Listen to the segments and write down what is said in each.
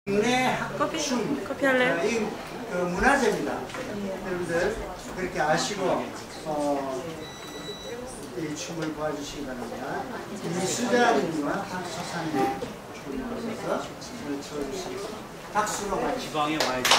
커피 할래요? 이 문화재입니다. 여러분들 그렇게 아시고 이 춤을 봐주시기 바랍니다. 이수자님과 박수사님 춤을 쳐주시고 박수로 같이 지방에 와야지.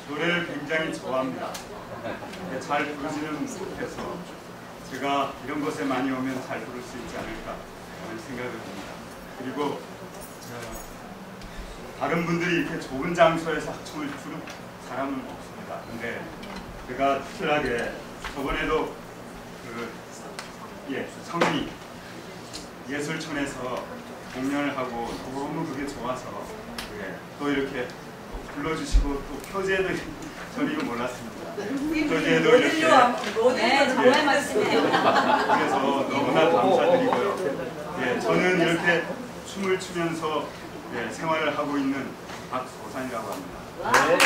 노래를 굉장히 좋아합니다. 잘 부르지는 못해서 제가 이런 곳에 많이 오면 잘 부를 수 있지 않을까 하는 생각을 합니다. 그리고 다른 분들이 이렇게 좋은 장소에서 학춤을 추는 사람은 없습니다. 근데 제가 특별하게 저번에도 성인이 예술촌에서 공연을 하고 너무 그게 좋아서 또 이렇게 불러주시고 또 표제도 저는 이거 몰랐습니다. 표제도 이렇게 정말 말씀해요. 그래서 너무나 감사드리고요. 저는 이렇게 춤을 추면서 생활을 하고 있는 박소산이라고 합니다.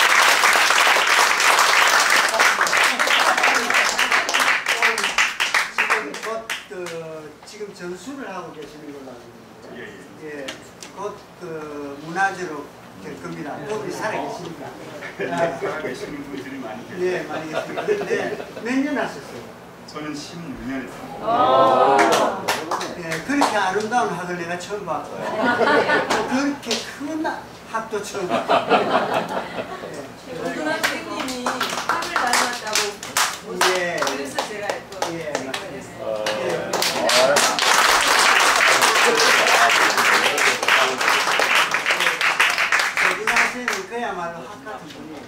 지금 전수를 하고 계시는 걸로 알고 있는데, 곧 문화재로 될 겁니다. 거기 살아계십니까? 살아계시는 분들이 많이 계세요. 예, 많이 계십니다. 그런데 몇 년 하셨어요? 저는 16년 했습니다. 그렇게 아름다운 학을 내가 처음 봤고요. 그렇게 큰 학도 처음 봤고요. 조준환 선생님이 학을 다녀왔다고. 그래서 제가 또 그랬어요. 조준환 선생님은 그야말로 학 같은 분이에요.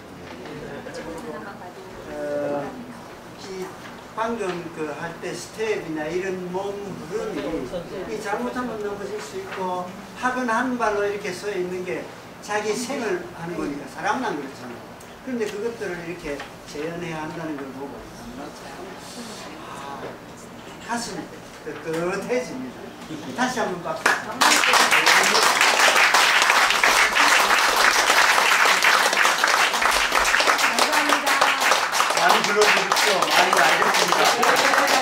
방금 할 때 스텝이나 이런 몸 흐름이 잘못하면 넘어질 수 있고 학은 한 발로 이렇게 서 있는 게 자기 생을 하는 거니까 사람은 안 그렇잖아요. 그런데 그것들을 이렇게 재현해야 한다는 걸 보고 가슴이 뜨뜻해집니다. 다시 한번 박수. 많이 불러주십시오. 많이 알겠습니다.